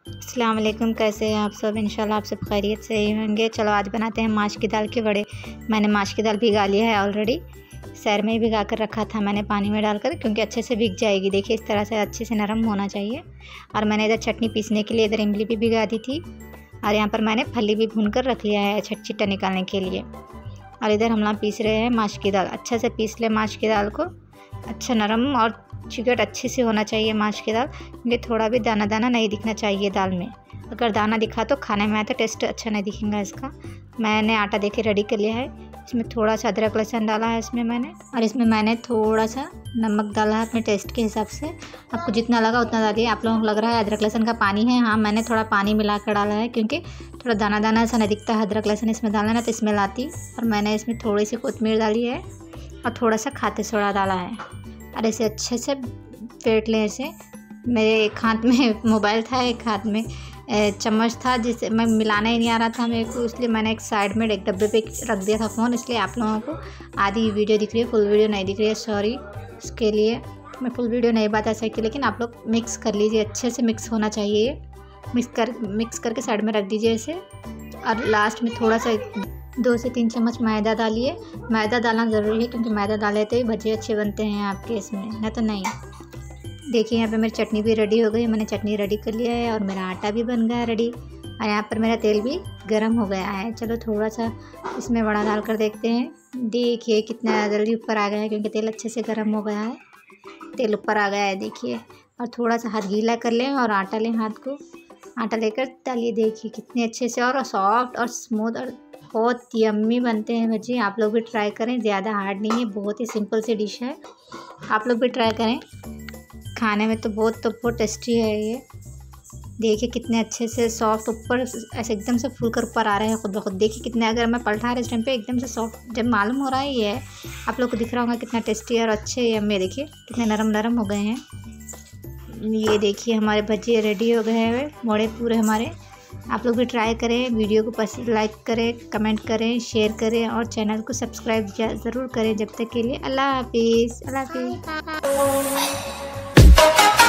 अस्सलाम वालेकुम, कैसे हैं आप सब। इंशाल्लाह आप सब खैरियत से ही होंगे। चलो आज बनाते हैं माश की दाल के बड़े। मैंने माश की दाल भिगा लिया है ऑलरेडी, सैर में ही भिगा कर रखा था मैंने पानी में डालकर, क्योंकि अच्छे से भीग जाएगी। देखिए इस तरह से अच्छे से नरम होना चाहिए। और मैंने इधर चटनी पीसने के लिए इधर इमली भी भिगा दी थी, और यहाँ पर मैंने फली भी भून कर रख लिया है छिट्टा निकालने के लिए। और इधर हम लोग पीस रहे हैं माश की दाल। अच्छे से पीस ले माश की दाल को, अच्छा नरम और चिकट अच्छी सी होना चाहिए माश की दाल, क्योंकि थोड़ा भी दाना दाना नहीं दिखना चाहिए दाल में। अगर दाना दिखा तो खाने में आए तो टेस्ट अच्छा नहीं दिखेगा इसका। मैंने आटा देके रेडी कर लिया है। इसमें थोड़ा सा अदरक लहसुन डाला है इसमें मैंने, और इसमें मैंने थोड़ा सा नमक डाला है अपने टेस्ट के हिसाब से। आपको जितना लगा उतना डालिए। आप लोगों को लग रहा है अदरक लहसुन का पानी है, हाँ मैंने थोड़ा पानी मिला कर डाला है, क्योंकि थोड़ा दाना दाना ऐसा नहीं दिखता है। अदरक लहसुन इसमें डालना ना तो स्मेल आती। और मैंने इसमें थोड़ी सी कोतमीर डाली है और थोड़ा सा खाते सोडा डाला है। और इसे अच्छे से फेंट लें। ऐसे मेरे एक हाथ में मोबाइल था, एक हाथ में चम्मच था, जिससे मैं मिलाना ही नहीं आ रहा था मेरे को, इसलिए मैंने एक साइड में एक डब्बे पे रख दिया था फ़ोन। इसलिए आप लोगों को आधी वीडियो दिख रही है, फुल वीडियो नहीं दिख रही है, सॉरी इसके लिए। मैं फुल वीडियो नहीं बता सकती, लेकिन आप लोग मिक्स कर लीजिए, अच्छे से मिक्स होना चाहिए। मिक्स करके साइड में रख दीजिए इसे। और लास्ट में थोड़ा सा 2 से 3 चम्मच मैदा डालिए। मैदा डालना ज़रूरी है, क्योंकि मैदा डाले तो ही भजिए अच्छे बनते हैं आपके इसमें, नहीं तो नहीं। देखिए यहाँ पे मेरी चटनी भी रेडी हो गई। मैंने चटनी रेडी कर लिया है और मेरा आटा भी बन गया है रेडी। और यहाँ पर मेरा तेल भी गर्म हो गया है। चलो थोड़ा सा इसमें बड़ा डाल कर देखते हैं। देखिए कितना जल्दी ऊपर आ गया है, क्योंकि तेल अच्छे से गर्म हो गया है। तेल ऊपर आ गया है देखिए। और थोड़ा सा हाथ गीला कर लें और आटा लें, हाथ को आटा लेकर डालिए। देखिए कितने अच्छे से और सॉफ्ट और स्मूथ और बहुत यम्मी बनते हैं भजी। आप लोग भी ट्राई करें, ज़्यादा हार्ड नहीं है, बहुत ही सिंपल सी डिश है। आप लोग भी ट्राई करें, खाने में तो बहुत टेस्टी है ये। देखिए कितने अच्छे से सॉफ्ट ऊपर ऐसे एकदम से फूल कर ऊपर आ रहे हैं खुद ब खुद। देखिए कितने, अगर मैं पलटा रहा इस टाइम पे एकदम से सॉफ्ट जब मालूम हो रहा है ये है, आप लोग को दिख रहा होगा कितना टेस्टी और अच्छे यम्मी। देखिए कितने नरम नरम हो गए हैं। ये देखिए हमारे भजिए रेडी हो गए हैं मोड़े पूरे हमारे। आप लोग भी ट्राई करें, वीडियो को लाइक करें, कमेंट करें, शेयर करें और चैनल को सब्सक्राइब ज़रूर करें। जब तक के लिए अल्लाह हाफिज़। अल्लाह हाफिज़।